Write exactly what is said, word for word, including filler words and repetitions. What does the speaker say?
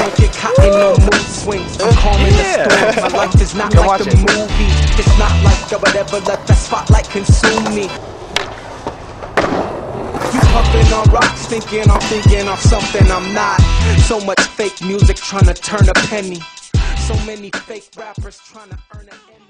don't get caught in no mood swings. I'm calm in Yeah. the storm. My life is not Come like watch the it. movie. It's not like the whatever, let that spotlight consume me. You puffin' on rocks, thinking I'm thinking of something I'm not. So much fake music trying to turn a penny. So many fake rappers trying to earn an Emmy.